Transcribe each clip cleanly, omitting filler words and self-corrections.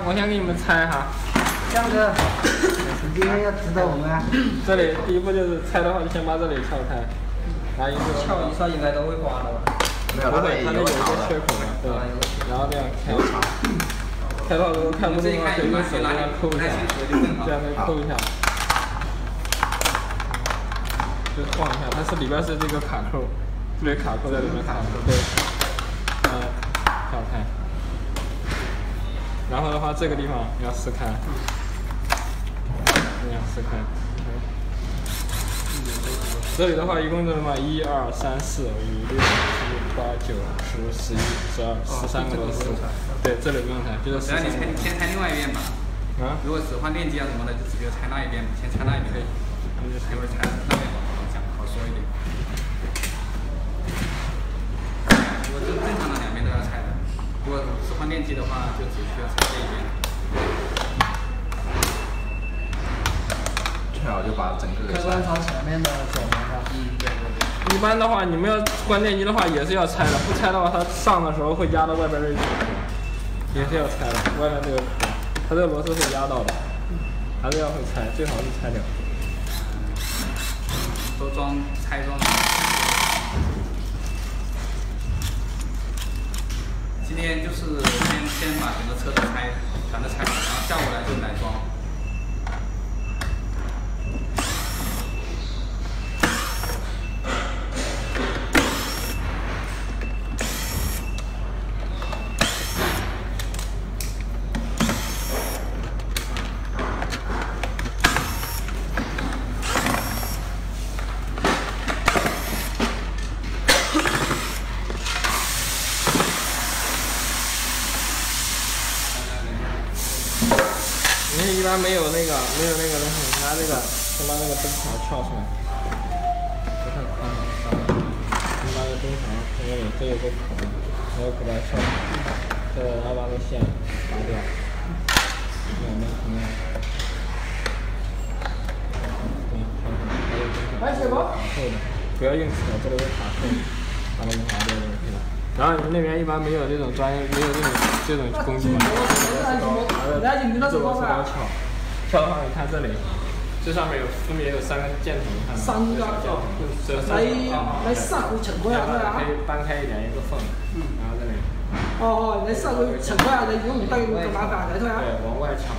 我先给你们猜哈。 江哥，时间要指导我们啊。 这里第一步就是拆的话，就先把这里撬开，拿一个撬一下应该都会刮的吧？ 没有， 不会，它那有一个缺口的，对，然后这样开。开到如果看不懂的话，可以用手这样抠一下，这样再抠一下，就晃一下，它是里边是这个卡扣，这里卡扣在里面卡扣，对，撬开。然后的话，这个地方要撕开，这样撕开。这里的话，一共是什么？1、2、3、4、5、6、7、8、9、10、11、12、13个螺丝。对，这里不用拆，就是13。 你先拆另外一边吧。啊？如果只换电机啊什么的，就直接拆那一边，先拆那一边。可以。一会儿拆那边好讲，好说一点。如果正常的两边都要拆的，如果只换电机的话，就只需要拆这一边。 最好就把整个开关朝前面的走一下。 对。一般的话，你们要关电机的话，也是要拆的。不拆的话，它上的时候会压到外边这里，也是要拆的。外面这个，它这个螺丝会压到的，还是要会拆，最好是拆掉。 都拆装。今天就是先把整个车都全都拆完，然后下午来就改装。 一般没有那个东西，拿这个先把那个灯槽撬出来，不太宽了，先把这个灯槽从这里，这有个孔，然后给它撬出来，然后把这线拔掉，两边同样， 来水不？ 不要硬扯，这里有卡扣，把它拔掉就可以了。然后你们那边一般没有这种专业，没有这种工具嘛？这螺丝刀撬，撬的话，你看这里，这上面分别有3个箭头，你看吗？3个箭头， 来刹回成块啊！ 可以搬开一点一个缝，然后这里。 哦，来刹回成块啊！你用带个麻烦来对啊。 对，往外撬。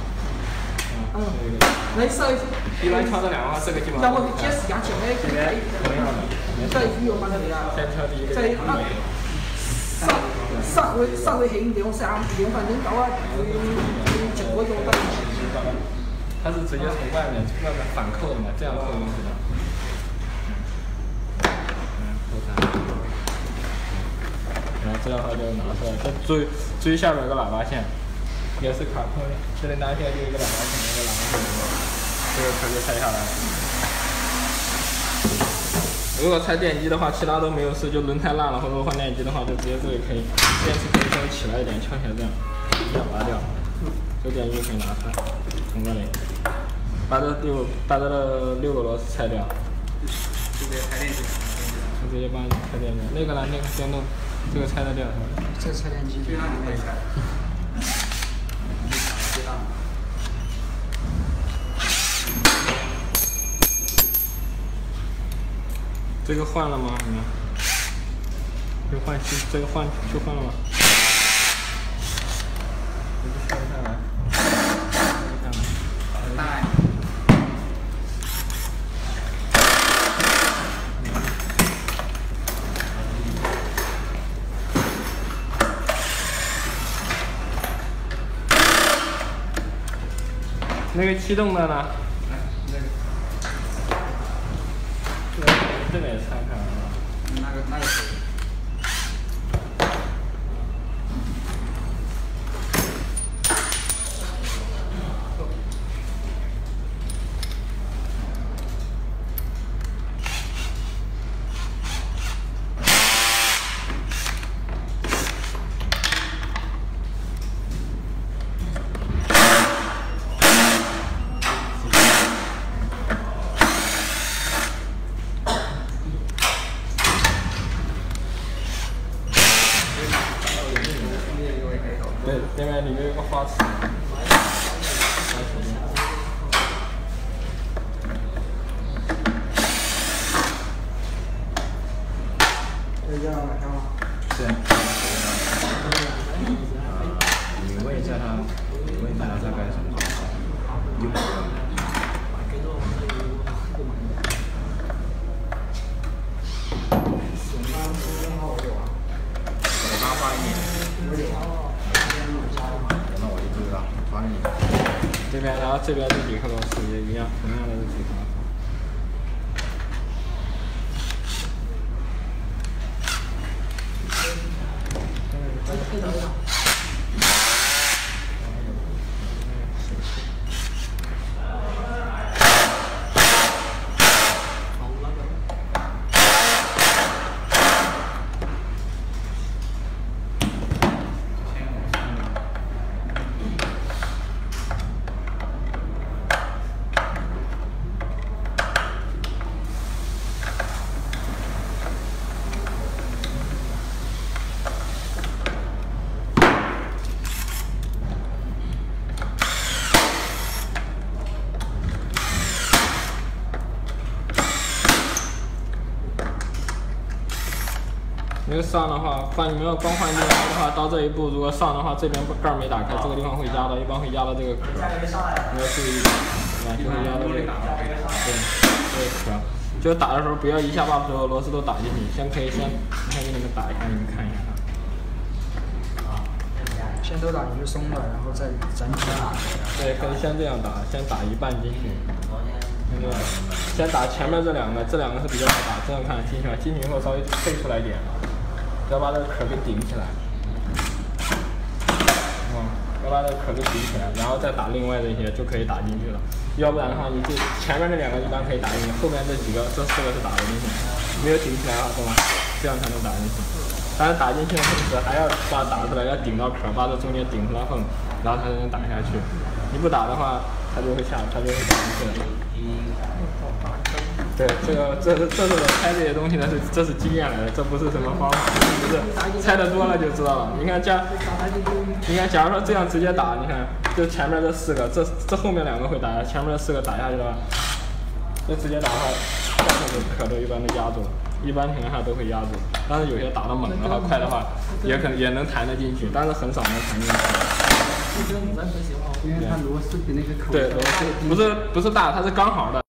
来刹。 一般撬这两个话，这个基本上。 要不接时间前面可以同样的。 再用把它先撬第一个。 刹回轻2、3分钟到啊，成块多大？ 它是直接从外面反扣的嘛，这样扣进去的。扣上。然后这样的话就拿出来，再注意下面有个喇叭线，也是卡扣的，这里拿下来就一个喇叭线，一个喇叭线，这个壳就拆下来了。如果拆电机的话，其他都没有事，就轮胎烂了或者换电机的话，就直接这里可以，电池可以稍微起来一点，撬起来这样，一下拔掉，这电机可以拿出来，从这里把这6个螺丝拆掉， 直接拆电机， 直接帮你拆电机。那个呢？那个电动，这个拆得掉是吧？ 这拆电机最大可以拆。 最大。 这个换了吗？你们？就换新，这个换了吗？这个拆下来， 大。 那个启动的呢？这个也拆开了是吧？ 那个可以。 这边，然后这边这几颗螺丝也一样，同样的这几颗。那个上的话，你们要光换电压的话，到这一步如果上的话，这边盖没打开，这个地方会压到，一般会压到这个壳，你要注意，对吧？就会压到这个，对，这个壳。就打的时候不要一下把所有螺丝都打进去，先可以先给你们打一下，你们看一下啊。 先都打进去松了，然后再整体打。 对，可以先这样打，先打一半进去。那个，先打前面这两个是比较好打，这样看进去了，进去以后稍微退出来一点。要把这个壳给顶起来，要把这个壳给顶起来，然后再打另外这些就可以打进去了。要不然的话，你这前面这两个一般可以打进去，后面这4个是打不进去，没有顶起来的话，懂吗？这样才能打进去。但是打进去的同时还要把它打出来，要顶到壳，把这中间顶出来缝，然后它才能打下去。你不打的话，它就会打进去了。对，这是我猜这些东西呢，这是经验来的，这不是什么方法，不是猜的多了就知道了。你看假如说这样直接打，你看就前面这4个，这后面2个会打，前面这4个打下去的话，就直接打的话，下面的壳都一般都压住了，一般情况下都会压住。但是有些打得猛的话，快的话，也能弹得进去，但是很少能弹进去。 因为它螺丝比那个口。 对，螺丝不是大，它是刚好的。